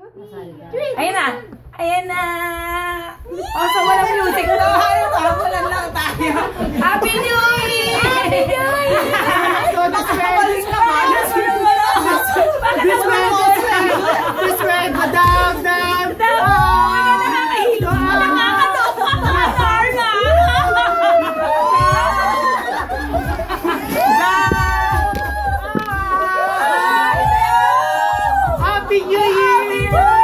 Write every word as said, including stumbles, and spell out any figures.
Ayan na! Ayan na! Oh, so walang music to. Walang lang tayo. Happy New Year! Happy New Year! So, this way, this way, this way, madam, madam, Oh, nakakahigo. Nakakatawa. Nakakatawa. Happy New Year!